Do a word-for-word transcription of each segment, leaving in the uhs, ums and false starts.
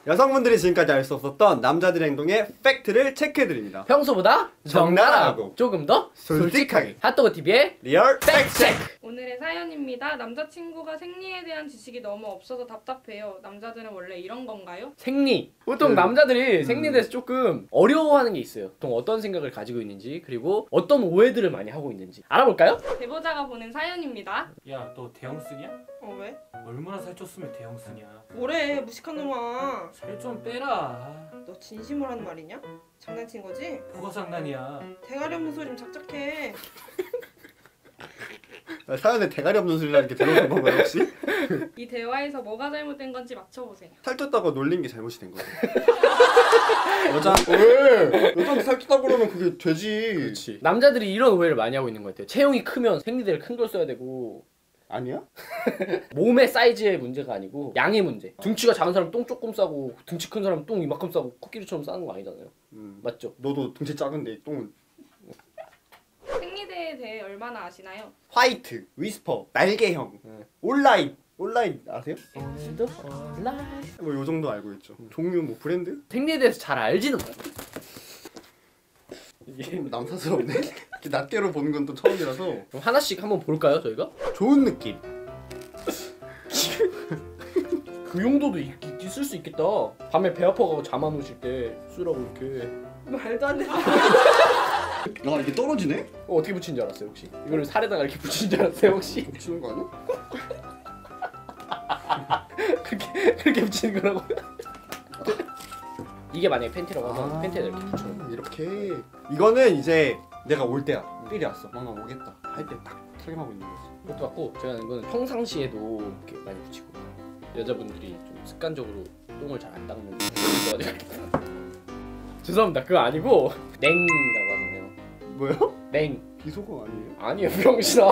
여성분들이 지금까지 알 수 없었던 남자들의 행동의 팩트를 체크해드립니다. 평소보다 적나라하고 조금 더 솔직하게 핫도그티비의 리얼 팩트체크! 오늘의 사연입니다. 남자친구가 생리에 대한 지식이 너무 없어서 답답해요. 남자들은 원래 이런 건가요? 생리! 보통 그, 남자들이 음. 생리에 대해서 조금 어려워하는 게 있어요. 보통 어떤 생각을 가지고 있는지, 그리고 어떤 오해들을 많이 하고 있는지 알아볼까요? 대보자가 보낸 사연입니다. 야, 너 대형 쓰냐? 어 왜? 얼마나 살쪘으면 대형 쓰냐? 뭐래 무식한 놈아. 살 좀 빼라. 너 진심으로 하는 말이냐? 장난친 거지? 뭐가 장난이야? 대가리 없는 소리 좀 작작해. 사연에 대가리 없는 소리라는 게 들어온 건가요 혹시? 이 대화에서 뭐가 잘못된 건지 맞춰보세요. 살쪘다고 놀린 게 잘못이 된 거죠. 여자 왜? 여자한테 살쪘다고 그러면 그게 되지. 그렇지. 남자들이 이런 오해를 많이 하고 있는 것 같아요. 체형이 크면 생리대를 큰 걸 써야 되고. 아니야? 몸의 사이즈의 문제가 아니고 양의 문제. 등치가 작은 사람 똥 조금 싸고 등치 큰 사람 똥 이만큼 싸고 코끼리처럼 싸는 거 아니잖아요. 음. 맞죠? 너도 등치 작은데 똥은. 생리대에 대해 얼마나 아시나요? 화이트, 위스퍼, 날개형, 네. 온라인. 온라인 아세요? 오늘도 온라인. 뭐 요 정도 알고 있죠. 종류 뭐 브랜드? 생리에 대해서 잘 알지는 못해요. 이게 남사스럽네. 이렇게 낱개로 보는 건 또 처음이라서. 그럼 하나씩 한번 볼까요, 저희가? 좋은 느낌. 그 용도도 있, 있을 수 있겠다. 밤에 배 아파가고 잠 안 오실 때 쓰라고 이렇게. 말도 안 돼. 아 이게 떨어지네? 어, 어떻게 붙인 줄 알았어요, 혹시? 이거를 살에다가 이렇게 붙인 줄 알았어요, 혹시? 붙이는 거 아니야? 그렇게 그렇게 붙이는 거라고? 이게 만약에 팬티라고 하면 아 팬티에다 이렇게 붙여요. 이렇게. 이거는 이제 내가 올 때야. 삘이 왔어. 막나 오겠다. 할 때 딱 착용하고 있는 거지. 그것도 같고 제가 이거는 평상시에도 이렇게 많이 붙이고 여자분들이 좀 습관적으로 똥을 잘 안 닦는 죄송합니다. 그거 아니고 냉이라고 하잖아요. 뭐요? 냉. 비속어 아니에요? 아니에요, 병신아.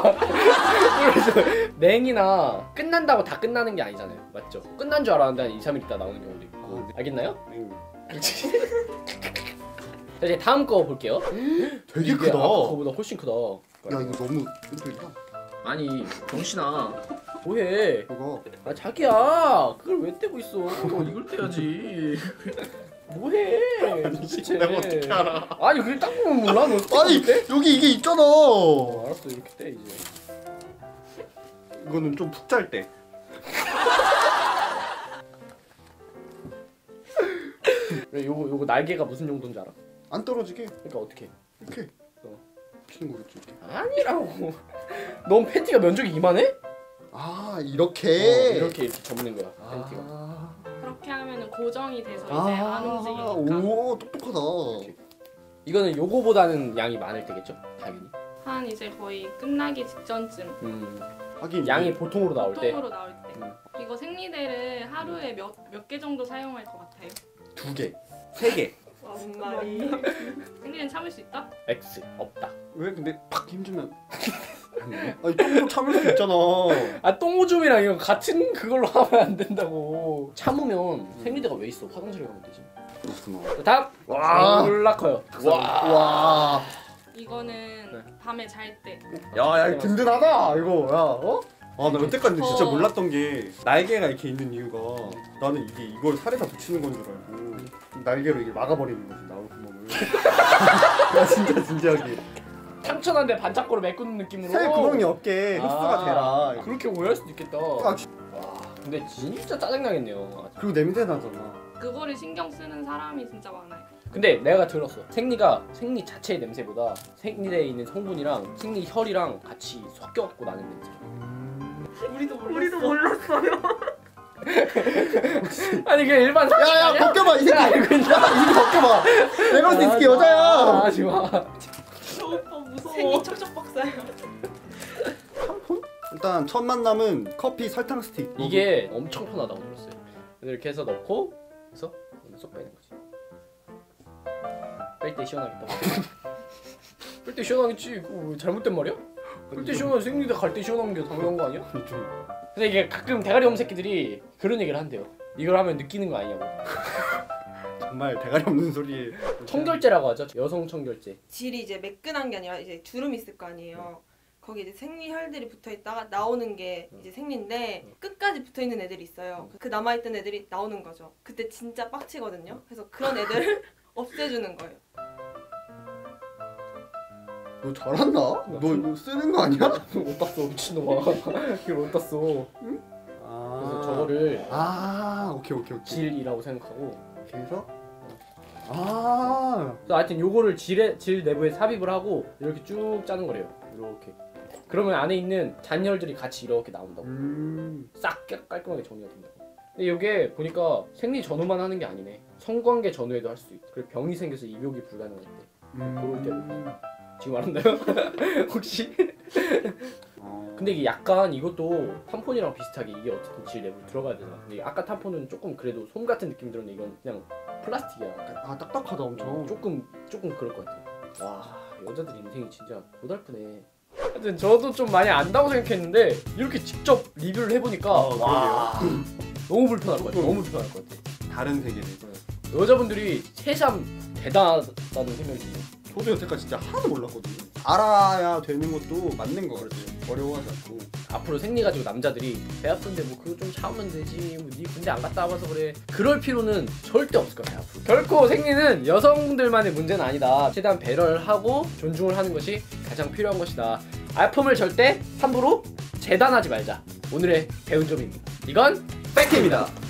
냉이나 끝난다고 다 끝나는 게 아니잖아요. 맞죠? 끝난 줄 알았는데 한 이, 삼 일 있다 나오는 경우도 있고. 아, 네. 알겠나요? 응. 그렇지. 자, 이제 다음 거 볼게요. 되게 이게 크다. 아까 거보다 훨씬 크다. 야 이거 너무 끔찍이다. 아니, 병신아. 뭐해? 그거. 아, 자기야. 그걸 왜 떼고 있어? 이걸 떼야지. 뭐해? 도대체. 내가 어떻게 알아? 아니, 그게 딱 보면 몰라? 너 아니 떼? 여기 이게 있잖아. 어, 알았어, 이렇게 떼 이제. 이거는 좀 푹 잘 때. 그래, 요거 요거 날개가 무슨 용도인지 알아? 안 떨어지게 그러니까 어떻게? 이렇게. 어. 붙이는 거겠지 이렇게. 아니라고. 넌 팬티가 면적이 이만해? 아 어, 이렇게. 이렇게 이렇게 접는 거야, 팬티가. 아, 그렇게 하면 고정이 돼서 이제 아 안 움직이니까. 오 똑똑하다. 이거는 요거보다는 양이 많을 때겠죠? 당연히. 한 이제 거의 끝나기 직전쯤 음. 하긴 양이 이게 보통으로 나올 때. 보통으로 나올 때. 음. 이거 생리대를 하루에 몇 몇 개 정도 사용할 것 같아요? 두 개, 세 개. 무슨 말이? 생리대는 참을 수 있다? X 없다. 왜 근데 팍 힘주면 아니 똥도 참을 수 있잖아. 아, 똥오줌이랑 이거 같은 그걸로 하면 안 된다고. 참으면 생리대가 왜 있어? 화장실에 가면 되지. 그렇구나. 자, 다음. 와. 졸라 커요. 와. 와. 이거는 네. 밤에 잘 때. 야, 야, 든든하다 이거. 야, 어? 아, 나 여태까지 어. 진짜 몰랐던 게 날개가 이렇게 있는 이유가 나는 이게 이걸 살에다 붙이는 건 줄 알고 날개로 이게 막아버리는 거지 나올 구멍을. 야, 진짜 진지하게. 상처난데 반짝고로 메꾸는 느낌으로. 새 구멍이 없게 흡수가 아, 되라. 그렇게 오해할 수도 있겠다. 아, 지- 와, 근데 진짜 짜증나겠네요. 그리고 냄새 나잖아. 그거를 신경 쓰는 사람이 진짜 많아요. 근데 내가 들었어. 생리가 생리 자체의 냄새보다 생리대에 있는 성분이랑 생리 혈이랑 같이 섞여갖고 나는 냄새. 우리도 몰랐어. 우리도 몰랐어요. 아니, 그냥 일반 사실 야야 아니야? 벗겨봐 이 새끼. 야 이거 벗겨봐. 내가 봤을 때 이 새끼 여자야. 하지 마. 저 오빠 무서워. 생이 척척 박사야. 일단 첫 만남은 커피 설탕 스틱. 이게 엄청 편하다고 들었어요. 이렇게 해서 넣고 그래서 쏙 빼는 거지. 뺄 때 시원하겠다. 뺄 때 시원하겠지. 그거 잘못된 말이야? 뺄 때 시원하게 생리대 갈 때 시원한 게 당연한 거 아니야? 좀 근데 이게 가끔 대가리 없는 새끼들이 그런 얘기를 한대요. 이걸 하면 느끼는 거 아니냐고. 정말 대가리 없는 소리에. 청결제라고 하죠. 여성 청결제. 질이 이제 매끈한 게 아니라 이제 주름 있을 거 아니에요. 거기 이제 생리혈들이 붙어 있다가 나오는 게 이제 생리인데 끝까지 붙어 있는 애들이 있어요. 그 남아 있던 애들이 나오는 거죠. 그때 진짜 빡치거든요. 그래서 그런 애들을 없애주는 거예요. 너 잘한다? 너 이거 쓰는 거 아니야? 못 땄어 미친놈아. 이걸 못 땄어. 아. 그래서 저거를 아 오케이 오케이 오케이. 질이라고 생각하고. 그래서 아. 그래서 하여튼 요거를 질에 질 내부에 삽입을 하고 이렇게 쭉 짜는 거래요. 이렇게. 그러면 안에 있는 잔열들이 같이 이렇게 나온다고. 음. 싹 깨- 깔끔하게 정리가 된다고. 근데 이게 보니까 생리 전후만 하는 게 아니네. 성관계 전후에도 할 수 있대. 그리고 병이 생겨서 입욕이 불가능할 때. 그럴 때도. 지금 알았나요? 혹시? 어. 근데 이게 약간 이것도 탐폰이랑 비슷하게 이게 어쨌든 질 내부로 들어가야 되잖아. 근데 아까 탐폰은 조금 그래도 솜 같은 느낌 들었는데 이건 그냥 플라스틱이야. 아 딱딱하다 엄청. 조금 조금 그럴 것 같아. 와 여자들 인생이 진짜 고달프네. 하여튼 저도 좀 많이 안다고 생각했는데 이렇게 직접 리뷰를 해보니까 어, 와 너무 불편할 것 같아. 조금. 너무 불편할 것 같아. 다른 세계네. 여자분들이 새삼 대단하다는 생각이 들어요. 저도 여태까지 진짜 하나도 몰랐거든요. 알아야 되는 것도 맞는 거 같아요. 어려워하지 않고. 앞으로 생리 가지고 남자들이 배 아픈데 뭐 그거 좀 참으면 되지 뭐 니 군대 안 갔다 와봐서 그래 그럴 필요는 절대 없을 거야 앞으로. 결코 생리는 여성들만의 문제는 아니다. 최대한 배려를 하고 존중을 하는 것이 가장 필요한 것이다. 아픔을 절대 함부로 재단하지 말자. 오늘의 배운 점입니다. 이건 팩트입니다.